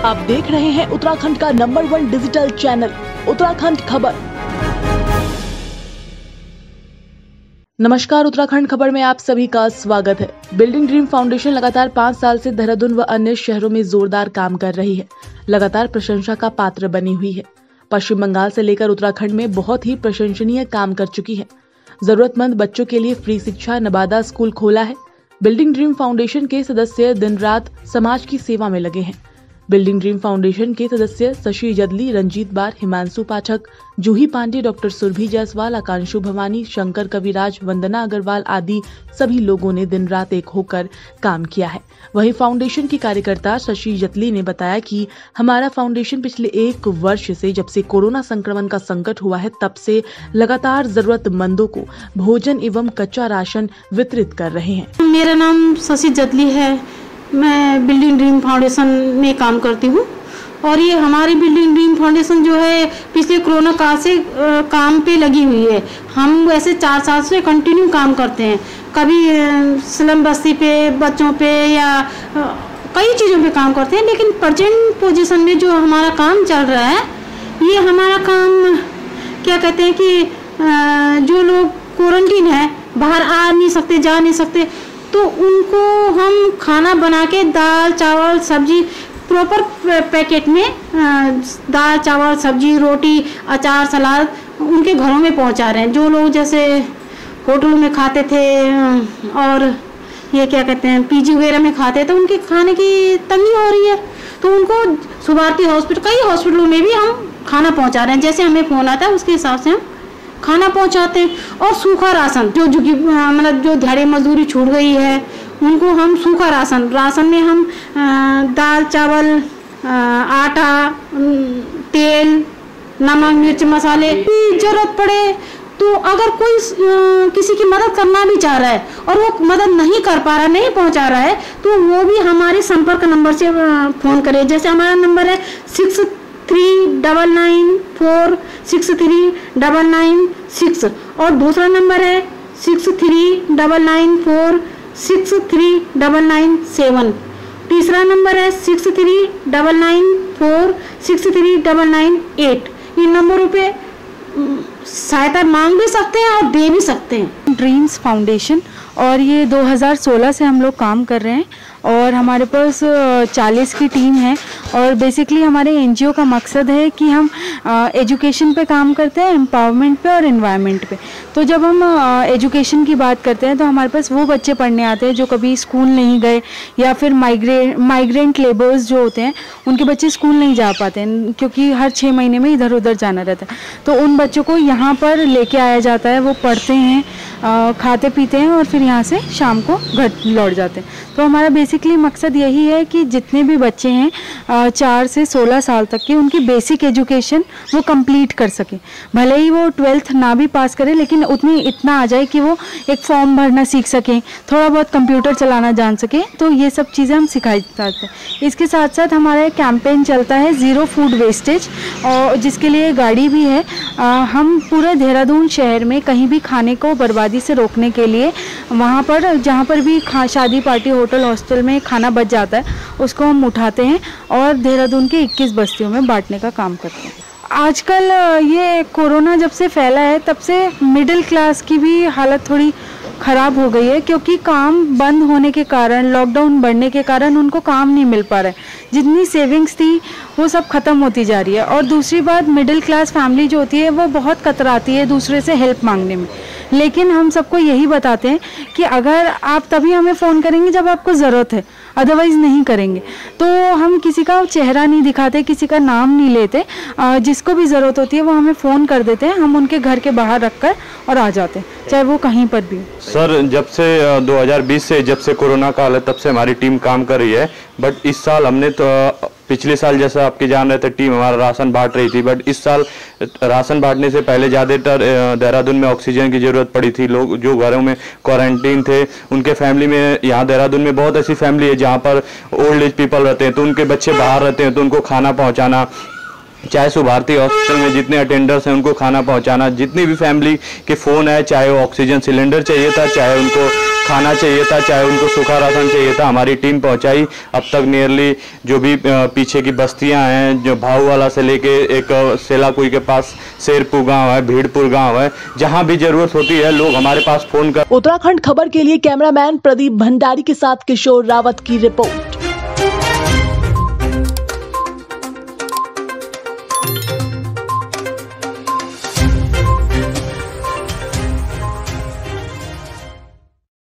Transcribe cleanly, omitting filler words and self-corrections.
आप देख रहे हैं उत्तराखंड का नंबर 1 डिजिटल चैनल उत्तराखंड खबर। नमस्कार, उत्तराखंड खबर में आप सभी का स्वागत है। बिल्डिंग ड्रीम फाउंडेशन लगातार 5 साल से देहरादून व अन्य शहरों में जोरदार काम कर रही है, लगातार प्रशंसा का पात्र बनी हुई है। पश्चिम बंगाल से लेकर उत्तराखंड में बहुत ही प्रशंसनीय काम कर चुकी है। जरूरतमंद बच्चों के लिए फ्री शिक्षा नवादा स्कूल खोला है। बिल्डिंग ड्रीम फाउंडेशन के सदस्य दिन रात समाज की सेवा में लगे हैं। बिल्डिंग ड्रीम फाउंडेशन के सदस्य शशि जदली, रंजीत बार, हिमांशु पाठक, जूही पांडे, डॉक्टर सुरभि जायसवाल, आकांशु भवानी, शंकर कविराज, वंदना अग्रवाल आदि सभी लोगों ने दिन रात एक होकर काम किया है। वहीं फाउंडेशन की कार्यकर्ता शशि जदली ने बताया कि हमारा फाउंडेशन पिछले 1 वर्ष से जब से कोरोना संक्रमण का संकट हुआ है तब से लगातार जरूरतमंदों को भोजन एवं कच्चा राशन वितरित कर रहे हैं। मेरा नाम शशि जदली है, मैं बिल्डिंग ड्रीम फाउंडेशन में काम करती हूँ और ये हमारी बिल्डिंग ड्रीम फाउंडेशन जो है पिछले कोरोना काल से काम पे लगी हुई है। हम वैसे 4 साल से कंटिन्यू काम करते हैं, कभी स्लम बस्ती पे, बच्चों पे या कई चीज़ों पे काम करते हैं। लेकिन प्रेजेंट पोजीशन में जो हमारा काम चल रहा है, ये हमारा काम क्या कहते हैं कि जो लोग क्वारंटीन है, बाहर आ नहीं सकते, जा नहीं सकते, तो उनको हम खाना बना के दाल चावल सब्जी प्रॉपर पैकेट में दाल चावल सब्जी रोटी अचार सलाद उनके घरों में पहुंचा रहे हैं। जो लोग जैसे होटलों में खाते थे और ये क्या कहते हैं पीजी वगैरह में खाते हैं, तो उनके खाने की तंगी हो रही है, तो उनको सुभारती हॉस्पिटल, कई हॉस्पिटलों में भी हम खाना पहुँचा रहे हैं। जैसे हमें फ़ोन आता है उसके हिसाब से हम खाना पहुंचाते हैं। और सूखा राशन जो मतलब जो दिहाड़ी मजदूरी छूट गई है उनको हम सूखा राशन में हम दाल चावल आटा तेल नमक मिर्च मसाले की जरूरत पड़े तो अगर कोई किसी की मदद करना भी चाह रहा है और वो मदद नहीं कर पा रहा, नहीं पहुंचा रहा है, तो वो भी हमारे संपर्क नंबर से फ़ोन करे। जैसे हमारा नंबर है 6399463996 और दूसरा नंबर है 6399463997। तीसरा नंबर है 6399463998। इन नंबरों पे सहायता मांग भी सकते हैं और दे भी सकते हैं। ड्रीम्स फाउंडेशन और ये 2016 से हम लोग काम कर रहे हैं और हमारे पास 40 की टीम है और बेसिकली हमारे एनजीओ का मकसद है कि हम एजुकेशन पे काम करते हैं, एम्पावरमेंट पे और एनवायरनमेंट पे। तो जब हम एजुकेशन की बात करते हैं तो हमारे पास वो बच्चे पढ़ने आते हैं जो कभी स्कूल नहीं गए या फिर माइग्रेंट लेबर्स जो होते हैं उनके बच्चे स्कूल नहीं जा पाते हैं क्योंकि हर 6 महीने में इधर उधर जाना रहता है। तो उन बच्चों को यहाँ पर लेके आया जाता है, वो पढ़ते हैं, खाते पीते हैं और फिर यहाँ से शाम को घर लौट जाते हैं। तो हमारा बेसिकली मकसद यही है कि जितने भी बच्चे हैं 4 से 16 साल तक के, उनकी बेसिक एजुकेशन वो कंप्लीट कर सके। भले ही वो 12th ना भी पास करें लेकिन इतना आ जाए कि वो एक फॉर्म भरना सीख सकें, थोड़ा बहुत कंप्यूटर चलाना जान सके। तो ये सब चीज़ें हम सिखाई जाते हैं। इसके साथ साथ हमारा एक कैंपेन चलता है ज़ीरो फूड वेस्टेज, और जिसके लिए गाड़ी भी है। हम पूरे देहरादून शहर में कहीं भी खाने को बर्बादी से रोकने के लिए वहाँ पर जहाँ पर भी शादी पार्टी होटल हॉस्टल में खाना बच जाता है उसको हम उठाते हैं और देहरादून के 21 बस्तियों में बांटने का काम करते हैं। आजकल ये कोरोना जब से फैला है तब से मिडिल क्लास की भी हालत थोड़ी ख़राब हो गई है क्योंकि काम बंद होने के कारण, लॉकडाउन बढ़ने के कारण उनको काम नहीं मिल पा रहा है। जितनी सेविंग्स थी वो सब ख़त्म होती जा रही है। और दूसरी बात, मिडिल क्लास फैमिली जो होती है वो बहुत कतराती है दूसरे से हेल्प मांगने में। लेकिन हम सबको यही बताते हैं कि अगर आप तभी हमें फ़ोन करेंगे जब आपको ज़रूरत है, अदरवाइज़ नहीं करेंगे। तो हम किसी का चेहरा नहीं दिखाते, किसी का नाम नहीं लेते, जिसको भी ज़रूरत होती है वो हमें फ़ोन कर देते हैं, हम उनके घर के बाहर रखकर और आ जाते हैं, चाहे वो कहीं पर भी। सर, जब से 2020 से जब से कोरोना काल है तब से हमारी टीम काम कर रही है। बट इस साल हमने तो पिछले साल जैसा आपके जान रहे थे टीम हमारा राशन बांट रही थी, बट इस साल राशन बांटने से पहले ज़्यादातर देहरादून में ऑक्सीजन की ज़रूरत पड़ी थी। लोग जो घरों में क्वारंटीन थे उनके फैमिली में, यहाँ देहरादून में बहुत ऐसी फैमिली है जहाँ पर ओल्ड एज पीपल रहते हैं तो उनके बच्चे बाहर रहते हैं तो उनको खाना पहुँचाना चाहे सुभारती हॉस्पिटल में जितने अटेंडर्स हैं उनको खाना पहुंचाना, जितनी भी फैमिली के फ़ोन है, चाहे वो ऑक्सीजन सिलेंडर चाहिए था, चाहे उनको खाना चाहिए था, चाहे उनको सूखा राशन चाहिए था, हमारी टीम पहुंचाई। अब तक नियरली जो भी पीछे की बस्तियां हैं, जो भाऊवाला से लेके एक सेलाकुई के पास शेरपुर गांव है, भीड़पुर गांव है, जहां भी जरूरत होती है लोग हमारे पास फोन कर। उत्तराखंड खबर के लिए कैमरामैन प्रदीप भंडारी के साथ किशोर रावत की रिपोर्ट।